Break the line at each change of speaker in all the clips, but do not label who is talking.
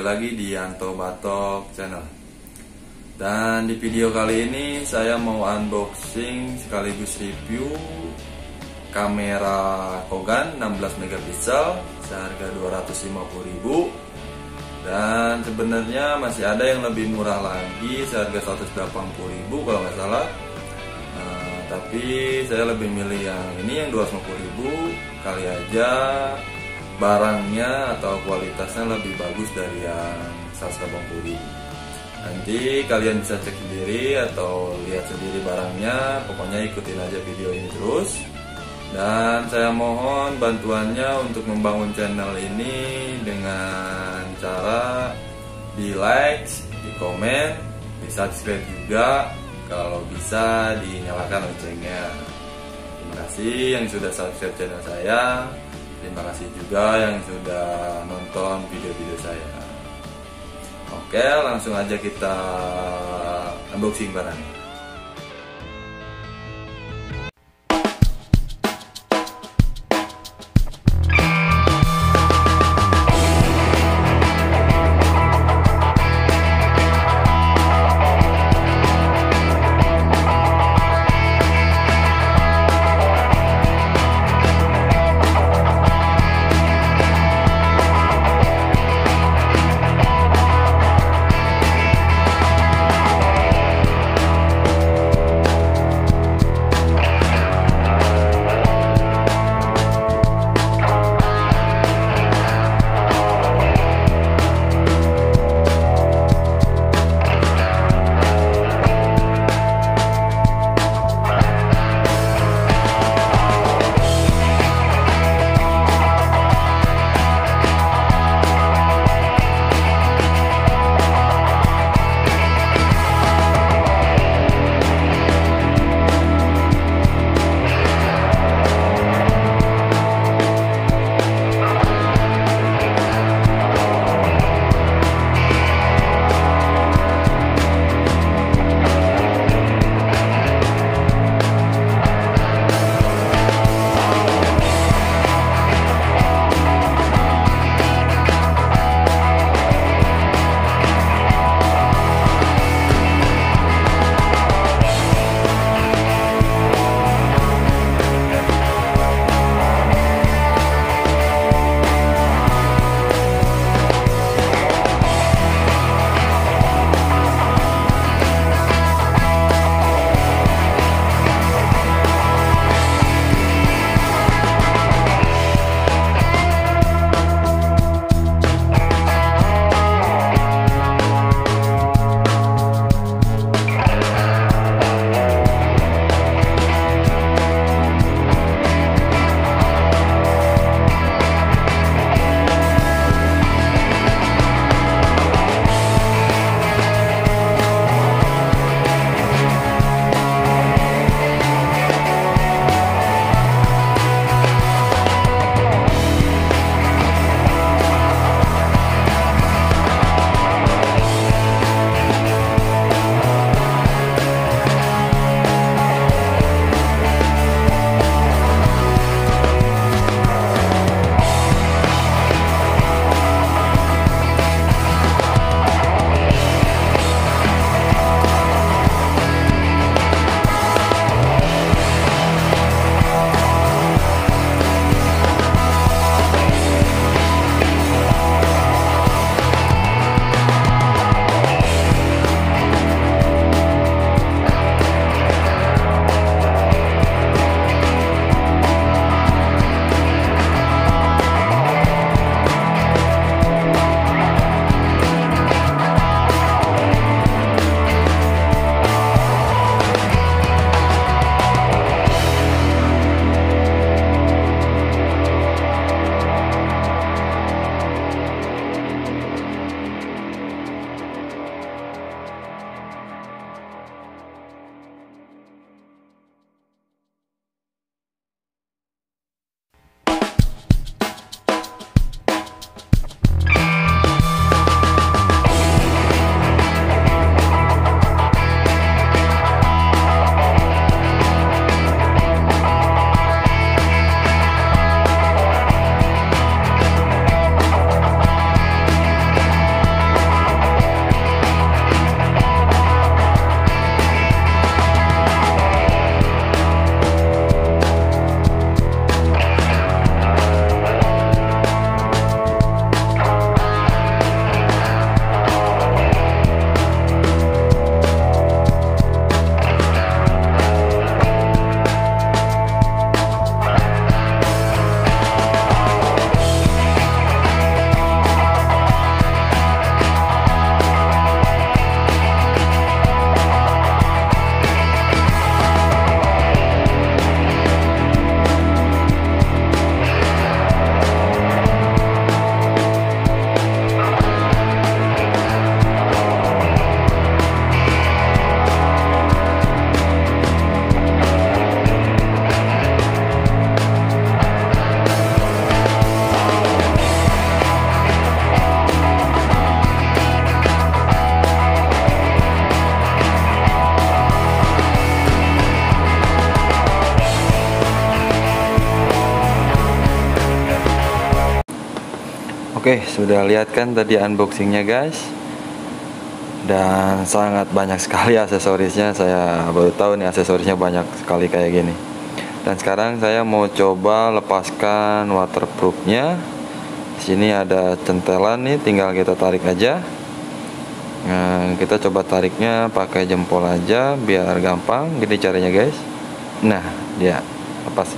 lagi di Yanto Batok Channel. Dan di video kali ini saya mau unboxing sekaligus review kamera Kogan 16 megapiksel seharga 250.000. Dan sebenarnya masih ada yang lebih murah lagi seharga 180.000 kalau nggak salah. Tapi saya lebih milih yang ini yang 250.000, kali aja barangnya atau kualitasnya lebih bagus dari yang 180.000. Nanti kalian bisa cek sendiri atau lihat sendiri barangnya, pokoknya ikutin aja video ini terus. Dan saya mohon bantuannya untuk membangun channel ini dengan cara di like, di komen, di subscribe juga, kalau bisa dinyalakan loncengnya. Terima kasih yang sudah subscribe channel saya. Terima kasih juga yang sudah nonton video-video saya. Oke, langsung aja kita unboxing barangnya. Oke, sudah lihat kan tadi unboxingnya guys. Dan sangat banyak sekali aksesorisnya. Saya baru tahu nih aksesorisnya banyak sekali kayak gini. Dan sekarang saya mau coba lepaskan waterproofnya. Di sini ada centelan nih, tinggal kita tarik aja. Nah, kita coba tariknya pakai jempol aja biar gampang. Gini caranya guys. Nah, dia lepas.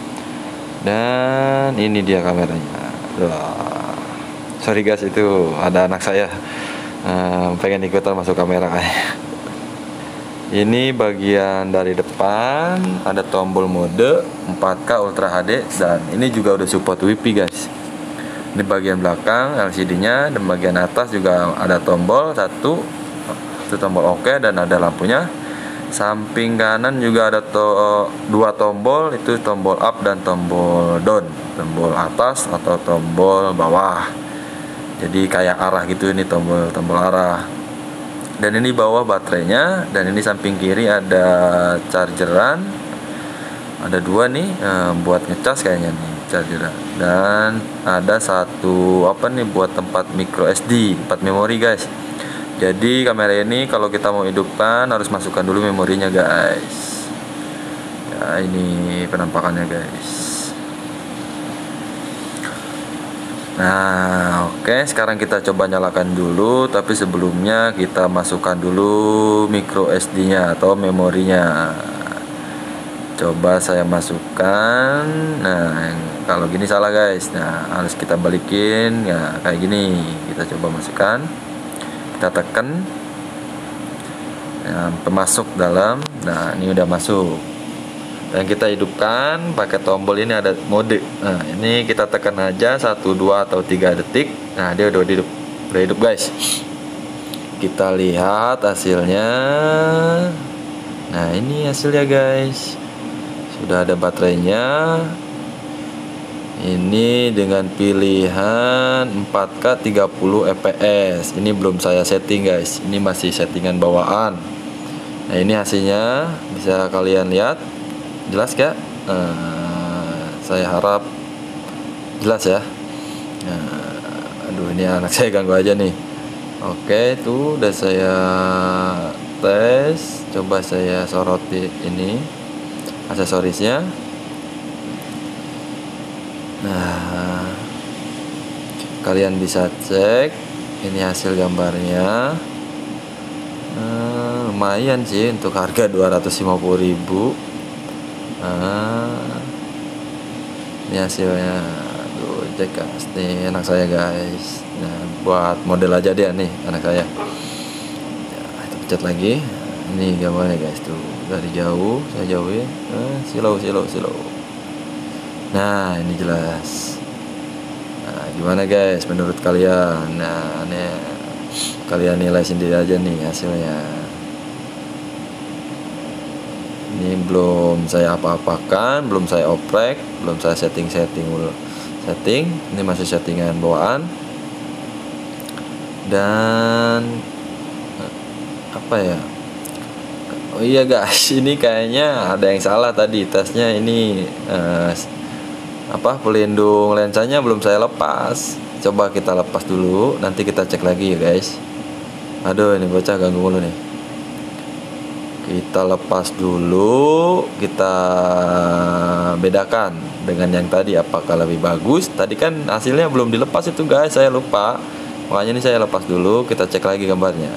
Dan ini dia kameranya. Wah. Sorry guys, itu ada anak saya pengen ikutan masuk kamera kayak. Ini bagian dari depan, ada tombol mode 4K Ultra HD, dan ini juga udah support WiFi guys. Ini bagian belakang LCD-nya, dan bagian atas juga ada tombol satu, itu tombol OK, dan ada lampunya. Samping kanan juga ada dua tombol, itu tombol up dan tombol down, tombol atas atau tombol bawah. Jadi kayak arah gitu, ini tombol arah. Dan ini bawah baterainya, dan ini samping kiri ada chargeran. Ada dua nih buat ngecas kayaknya nih chargeran. Dan ada satu apa nih buat tempat micro SD, tempat memori guys. Jadi kamera ini kalau kita mau hidupkan harus masukkan dulu memorinya guys. Ya, ini penampakannya guys. Nah, oke, sekarang kita coba nyalakan dulu, tapi sebelumnya kita masukkan dulu micro SD-nya atau memorinya. Coba saya masukkan. Nah, kalau gini salah guys. Nah, harus kita balikin ya kayak gini. Kita coba masukkan. Kita tekan. Nah, pemasuk dalam. Nah, ini udah masuk. Dan kita hidupkan pakai tombol ini, ada mode. Nah, ini kita tekan aja 1, 2 atau 3 detik. Nah, dia udah hidup guys. Kita lihat hasilnya. Nah, ini hasilnya guys. Sudah ada baterainya. Ini dengan pilihan 4K 30 fps. Ini belum saya setting guys. Ini masih settingan bawaan. Nah, ini hasilnya bisa kalian lihat. Jelas gak? Saya harap jelas ya. Aduh, ini anak saya ganggu aja nih. Oke, itu udah saya tes. Coba saya soroti ini aksesorisnya. Nah, kalian bisa cek ini hasil gambarnya. Lumayan sih untuk harga 250.000. Ini hasilnya. Aduh, cek guys, nih anak saya guys. Nah, buat model aja dia nih anak saya. Ya, kita pencet lagi. Ini gambarnya guys tuh dari jauh, saya jauhin. Silau. Nah, ini jelas. Nah, gimana guys menurut kalian? Nah, ini kalian nilai sendiri aja nih hasilnya. Ini belum saya apa-apakan, belum saya oprek, belum saya setting. Ini masih settingan bawaan. Dan apa ya? Oh iya guys, ini kayaknya ada yang salah tadi tesnya. Ini pelindung lensanya belum saya lepas. Coba kita lepas dulu, nanti kita cek lagi ya guys. Aduh, ini bocah ganggu mulu nih. Kita lepas dulu, kita bedakan dengan yang tadi apakah lebih bagus. Tadi kan hasilnya belum dilepas itu guys, saya lupa. Makanya ini saya lepas dulu, kita cek lagi gambarnya.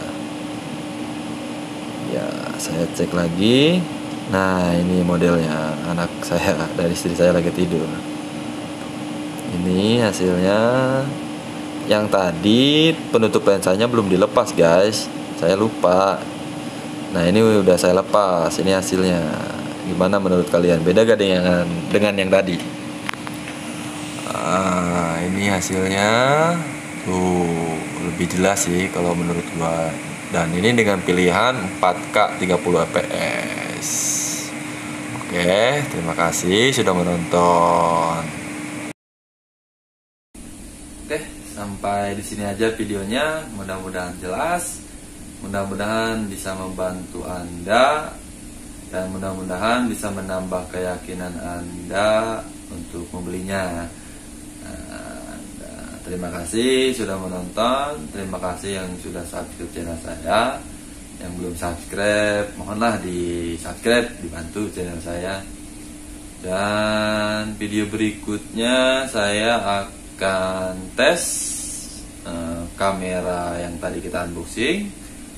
Ya, saya cek lagi. Nah, ini modelnya anak saya, dari istri saya lagi tidur. Ini hasilnya. Yang tadi penutup lensanya belum dilepas guys, saya lupa. Nah, ini udah saya lepas. Ini hasilnya. Gimana menurut kalian? Beda gak dengan yang tadi? Ini hasilnya tuh lebih jelas sih kalau menurut gua. Dan ini dengan pilihan 4K 30 fps. Oke, terima kasih sudah menonton. Oke, sampai di sini aja videonya. Mudah-mudahan jelas. Mudah-mudahan bisa membantu Anda, dan mudah-mudahan bisa menambah keyakinan Anda untuk membelinya. terima kasih sudah menonton, terima kasih yang sudah subscribe channel saya. Yang belum subscribe, mohonlah di subscribe, dibantu channel saya. Dan video berikutnya saya akan tes kamera yang tadi kita unboxing,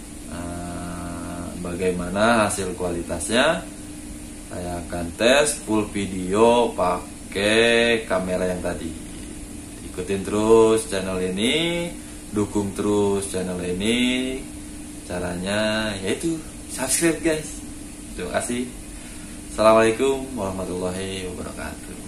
bagaimana hasil kualitasnya. Saya akan tes full video pakai kamera yang tadi. Ikutin terus channel ini, dukung terus channel ini. Caranya yaitu subscribe guys. Terima kasih. Assalamualaikum warahmatullahi wabarakatuh.